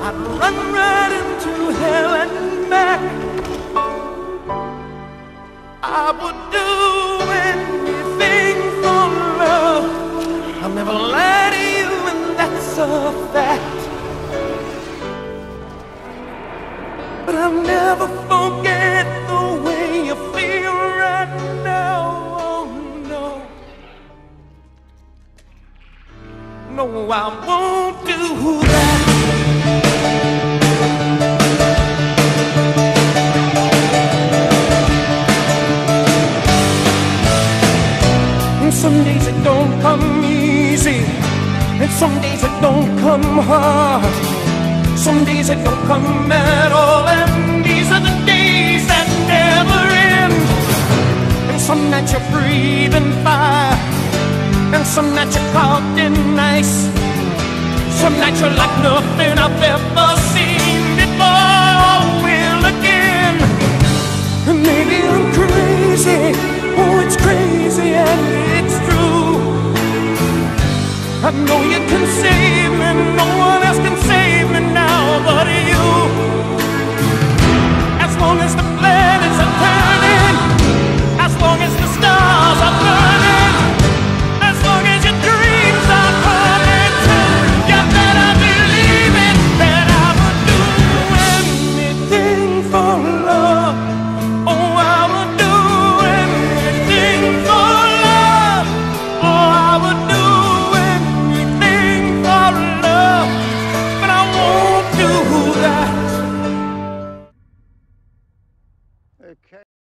I'd run right into hell and back. I would do anything for love. I'll never lie to you, and that's a fact. But I'll never forget the way you feel right now. Oh no, no, I won't do that. And some days it don't come easy, and some days it don't come hard. Some days it don't come at all, and these are the days that never end. And some nights you're breathing fire, and some nights you're caught in ice. Some nights you're like nothing I've ever seen before or will again. And maybe I'm crazy, oh it's crazy and it's true. I know you can save me, no one else can save me now but you. As long as the planets are turning, as long as the stars are burning, as long as your dreams are coming true, you better believe it, that I would do anything for love. Oh, I would do anything for love. Oh, I would do anything for love. But I won't do that. Okay.